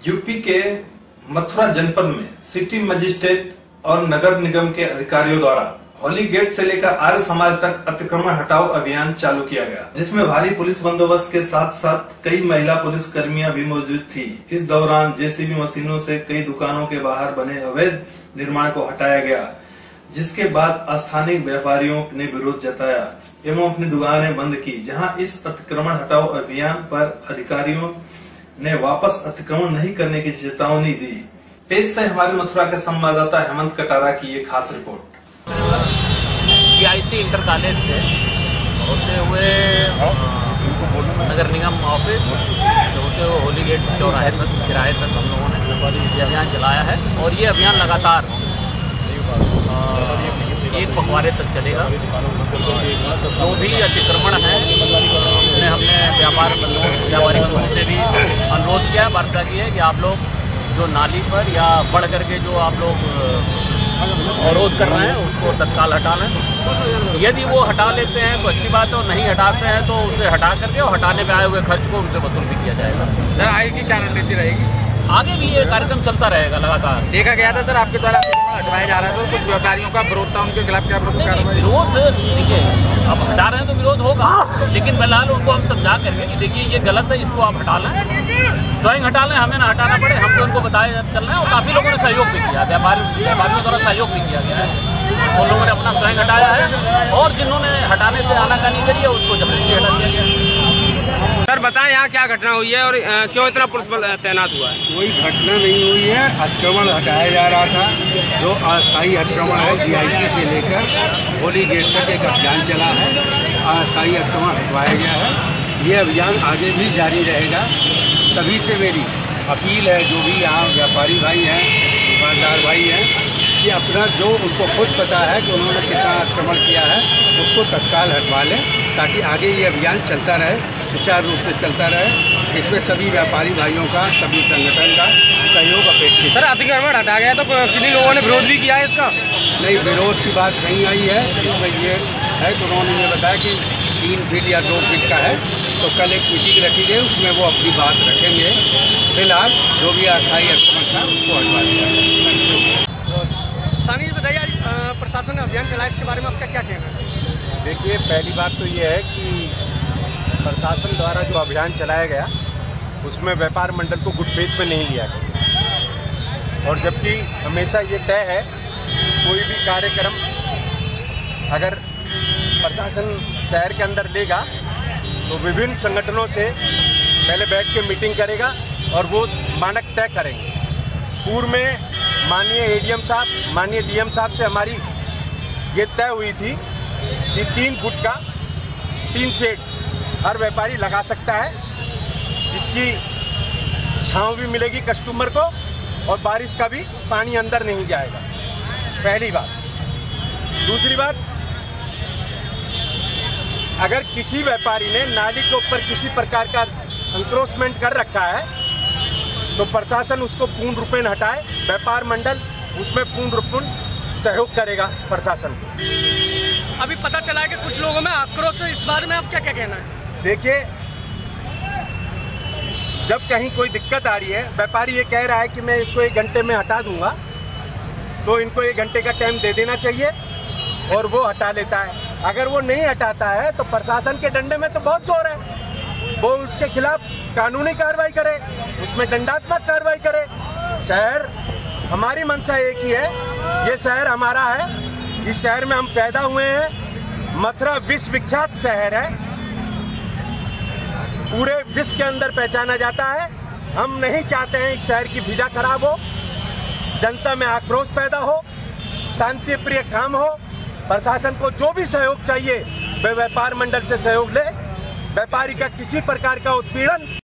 UP के मथुरा जनपद में सिटी मजिस्ट्रेट और नगर निगम के अधिकारियों द्वारा होली गेट से लेकर आर्य समाज तक अतिक्रमण हटाओ अभियान चालू किया गया, जिसमें भारी पुलिस बंदोबस्त के साथ साथ कई महिला पुलिस कर्मियां भी मौजूद थी। इस दौरान जेसीबी मशीनों से कई दुकानों के बाहर बने अवैध निर्माण को हटाया गया, जिसके बाद स्थानीय व्यापारियों ने विरोध जताया एवं अपनी दुकानें बंद की। जहां इस अतिक्रमण हटाओ अभियान पर अधिकारियों ने वापस अतिक्रमण नहीं करने की चेतावनी दी। पेश है हमारे मथुरा के संवाददाता हेमंत कटारा की ये खास रिपोर्ट। CIC इंटर कॉलेज से होते हुए नगर निगम ऑफिस होते हुए होली गेट चौराहे तक किराए तक हम लोगों ने ये अभियान चलाया है और ये अभियान लगातार एक पखवाड़े तक चलेगा। जो भी अतिक्रमण है हमने व्यापारी बंधुओं से भी अनुरोध किया, वार्ता की है कि आप लोग जो नाली पर या बढ़ करके जो आप लोग अवरोध कर रहे हैं उसको तत्काल हटा लें। यदि वो हटा लेते हैं तो अच्छी बात है, और नहीं हटाते हैं तो उसे हटा करके और हटाने में आए हुए खर्च को उनसे वसूल भी किया जाएगा। सर आगे की क्या रणनीति रहेगी? आगे भी ये कार्यक्रम चलता रहेगा लगातार। देखा गया था सर आपके द्वारा हटवाया जा रहा था, कुछ व्यापारियों का विरोध था, उनके खिलाफ क्या विरोध? देखिए अब हटा रहे हैं तो विरोध होगा, लेकिन फिलहाल उनको हम समझा करके कि देखिए ये गलत है, इसको आप हटा लें, स्वयं हटा लें, हमें ना हटाना पड़े, हमको उनको बताया चल रहा है। और काफ़ी लोगों ने सहयोग भी किया, व्यापारियों द्वारा सहयोग भी किया गया है। उन लोगों ने अपना स्वयं हटाया है और जिन्होंने हटाने से आनाकानी करी है उसको जबरदस्ती हटा दिया गया। सर बताएं यहाँ क्या घटना हुई है और क्यों इतना पुलिस बल तैनात हुआ है? कोई घटना नहीं हुई है, अतिक्रमण हटाया जा रहा था। जो अस्थायी अतिक्रमण है GIC से लेकर होली गेट तक एक अभियान चला है, अस्थायी अतिक्रमण हटवाया गया है। ये अभियान आगे भी जारी रहेगा। सभी से मेरी अपील है, जो भी यहाँ व्यापारी भाई हैं, दुकानदार भाई हैं, कि अपना जो उनको खुद पता है कि उन्होंने कितना अतिक्रमण किया है उसको तत्काल हटवा लें, ताकि आगे ये अभियान चलता रहे, सुचारू रूप से चलता रहे। इसमें सभी व्यापारी भाइयों का, सभी संगठन का सहयोग अपेक्षित। सर अतिक्रमण हटा गया तो किन्हीं लोगों ने विरोध भी किया है इसका? नहीं, विरोध की बात नहीं आई है। इसमें ये है कि उन्होंने ये बताया कि 3 फीट या 2 फीट का है, तो कल एक मीटिंग रखी गई, उसमें वो अपनी बात रखेंगे। फिलहाल जो भी अस्थायी अतिक्रमण था उसको हटवा दिया गया। सानी बताइए, प्रशासन ने अभियान चलाया, इसके बारे में आपका क्या कहना है? देखिए, पहली बात तो ये है कि प्रशासन द्वारा जो अभियान चलाया गया उसमें व्यापार मंडल को गुटभेद में नहीं लिया गया, और जबकि हमेशा ये तय है कोई भी कार्यक्रम अगर प्रशासन शहर के अंदर लेगा तो विभिन्न संगठनों से पहले बैठ के मीटिंग करेगा और वो मानक तय करेंगे। पूर्व में माननीय ADM साहब, माननीय DM साहब से हमारी ये तय हुई थी कि 3 फुट का 3 शेड हर व्यापारी लगा सकता है, जिसकी छांव भी मिलेगी कस्टमर को और बारिश का भी पानी अंदर नहीं जाएगा। पहली बात। दूसरी बात, अगर किसी व्यापारी ने नाली के ऊपर किसी प्रकार का एंक्रोचमेंट कर रखा है तो प्रशासन उसको पूर्ण रूपेण हटाए, व्यापार मंडल उसमें पूर्ण रूपेण सहयोग करेगा प्रशासन को। अभी पता चला है कि कुछ लोगों में आक्रोश है, इस बारे में आप क्या कहना है? देखिए, जब कहीं कोई दिक्कत आ रही है, व्यापारी ये कह रहा है कि मैं इसको 1 घंटे में हटा दूंगा, तो इनको 1 घंटे का टाइम दे देना चाहिए और वो हटा लेता है। अगर वो नहीं हटाता है तो प्रशासन के डंडे में तो बहुत जोर है, वो उसके खिलाफ कानूनी कार्रवाई करे, उसमें दंडात्मक कार्रवाई करे। शहर, हमारी मंशा एक ही है, ये शहर हमारा है, इस शहर में हम पैदा हुए हैं। मथुरा विश्वविख्यात शहर है, पूरे विश्व के अंदर पहचाना जाता है। हम नहीं चाहते हैं इस शहर की फिजा खराब हो, जनता में आक्रोश पैदा हो, शांति प्रिय काम हो। प्रशासन को जो भी सहयोग चाहिए वे व्यापार मंडल से सहयोग ले। व्यापारी का किसी प्रकार का उत्पीड़न